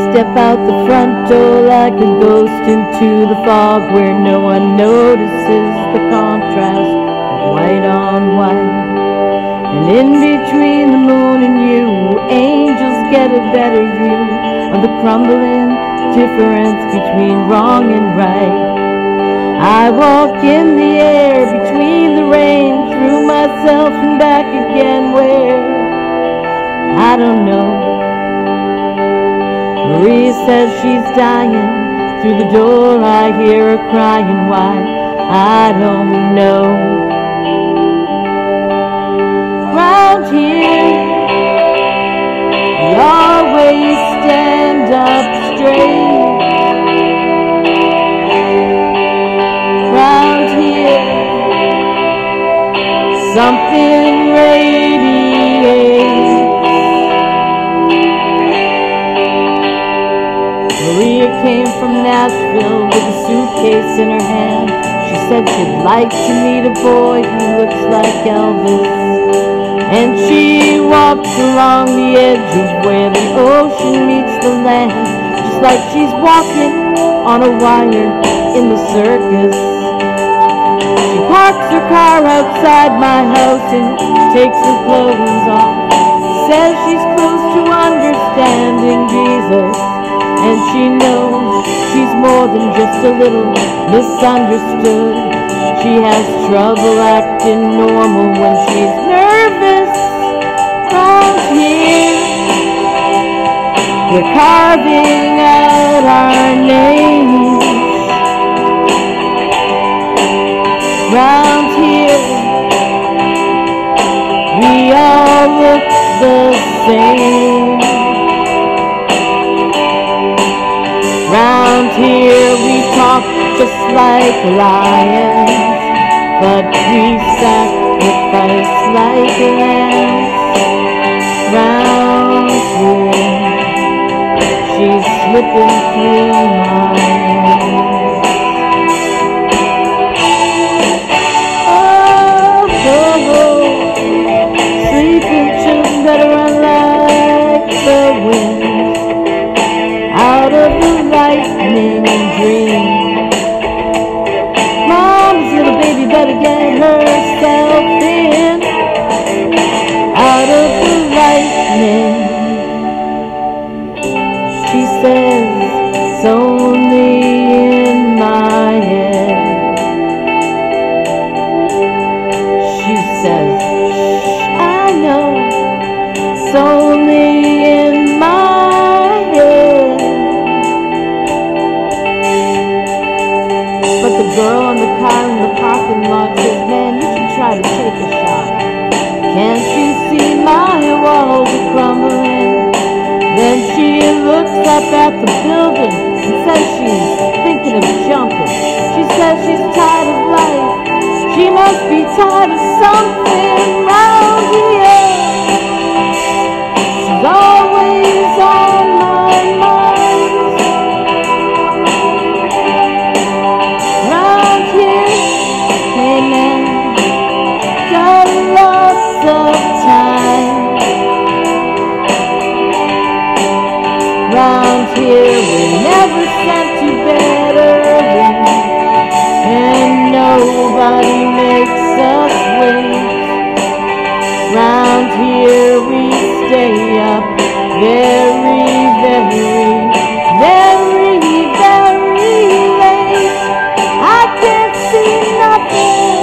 step out the front door like a ghost into the fog where no one notices the contrast of white on white. And in between the moon and you, angels get a better view of the crumbling difference between wrong and right. I walk in the air between the rain, through myself and back again, where I don't know. Maria says she's dying. Through the door I hear her crying. Why? I don't know. Round here we always stand up straight. Round here something radiates. Maria came from Nashville with a suitcase in her hand. She said she'd like to meet a boy who looks like Elvis. And she walks along the edge of where the ocean meets the land, just like she's walking on a wire in the circus. She parks her car outside my house and takes her clothes off. Says she's close to understanding Jesus, and she knows she's more than just a little misunderstood. She has trouble acting normal when she's nervous. Round here we're carving out our names. Round here we all look the same. Round here we talk just like lions, but we sacrifice like lambs. Round here she's slipping through my hands. Sleeping children better run like the wind out of the lightning dream. Mom's little baby better get herself in out of the lightning. She says it's only in my head. She says, shh, I know it's only in my head. But the girl on the car in the parking lot says, man, you should try to take a shot. Can't you see my walls are crumbling? Then she looks up at the building and says she's thinking of jumping. She says she's tired of life. She must be tired of something round here. She's always on my mind. Round here, hey man, got lots of time. Round here we're never sent to bed early, and nobody makes us wait. Round here we stay up very, very, very, very late. I can't see nothing,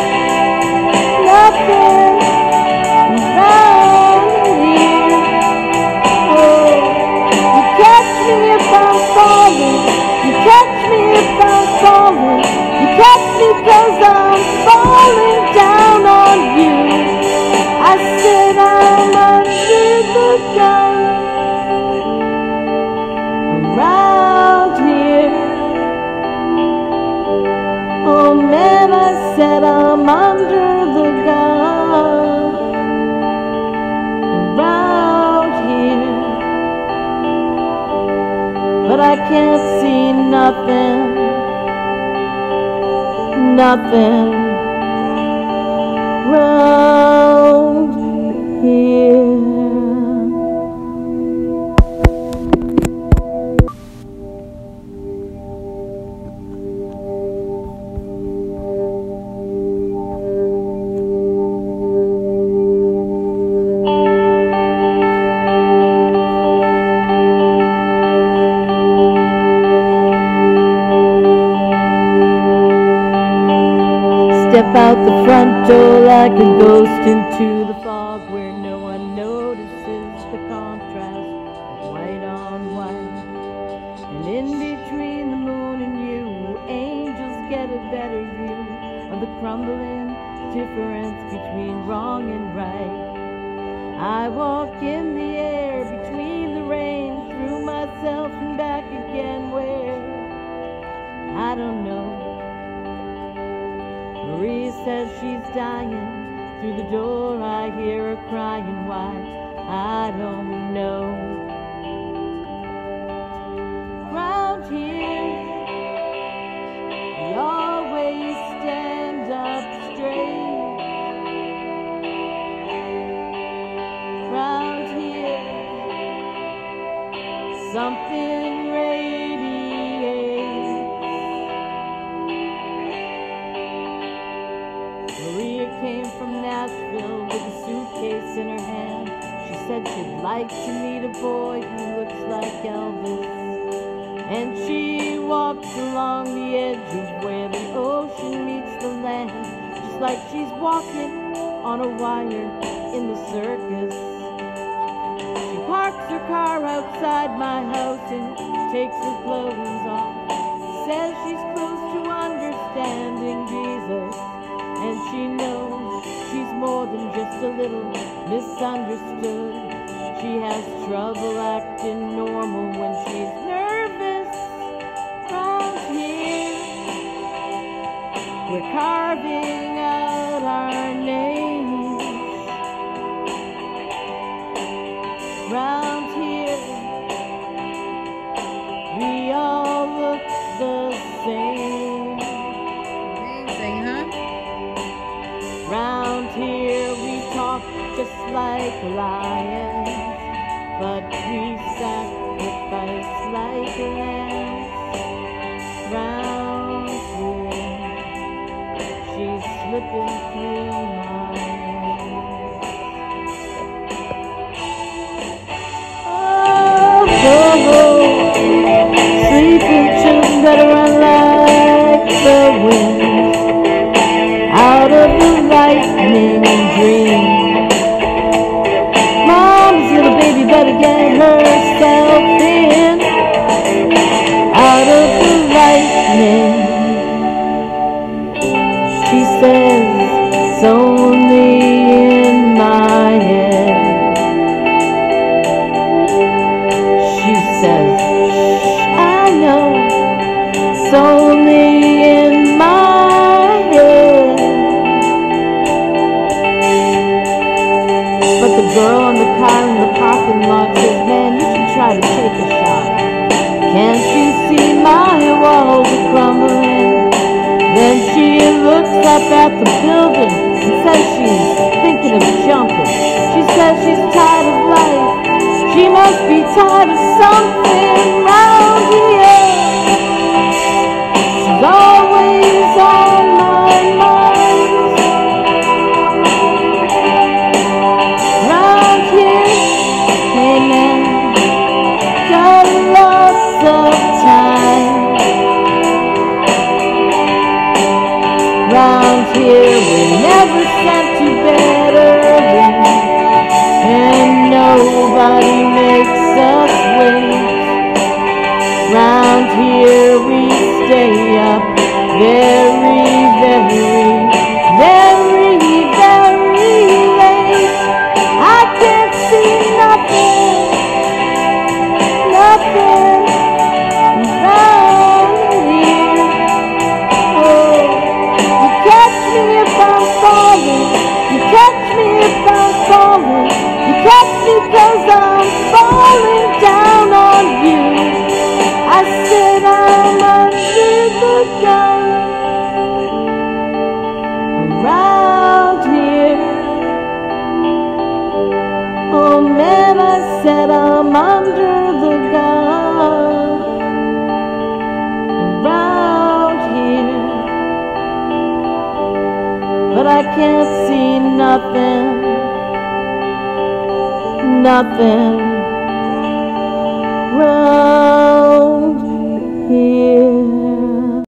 nothing around here. Oh, you catch me if I'm falling, you catch me if I'm falling, you catch me 'cause I'm falling down on you. I said I'm under the gun around here. Oh man, I said I'm under the gun around here. But I can't see nothing, nothing round here. step out the front door like a ghost into the fog where no one notices the contrast of white on white. And in between the moon and you, angels get a better view of the crumbling difference between wrong and right. I walk in the air between the rain, through myself and back again, where I don't know. Marie says she's dying. Through the door I hear her crying. Why? I don't know. Round here we always stand up straight. Round here something radiates. Maria came from Nashville with a suitcase in her hand. She said she'd like to meet a boy who looks like Elvis. And she walks along the edge of where the ocean meets the land, just like she's walking on a wire in the circus. She parks her car outside my house and takes her clothes off. Says she's close to understanding Jesus, and she knows she's more than just a little misunderstood. She has trouble acting normal when she's nervous. Round here we're carving out our names. Round here we all look the same. Amazing, huh? Round here we talk just like lions, but we sacrifice like lambs. Round here she's slipping through my hands. Oh, sleeping children better run like the wind out of the lightning dream. Mom's little baby better get herself in out of the lightning. She says it's only in my head. She says, shh, I know it's only in my head. But the girl in the car in the parking lot says, man, you should try to take a shot. Can't you see my walls are crumbling? Then she looks up at the building and says she's thinking of jumping. She says she's tired of life. She must be tired of something round here. She's always on my mind. Round here, hey man, got lots of time. Round here we're never sent to bed early, and nobody makes us wait. Round here we stay up very, very, very, very late. I can't see nothing, nothing around here. Oh, you catch me if I'm falling, you catch me if I'm falling, you catch me 'cause I'm falling down on you. I said I'm under the gun around here. Oh man, I said I'm under the gun around here. But I can't see nothing, nothing.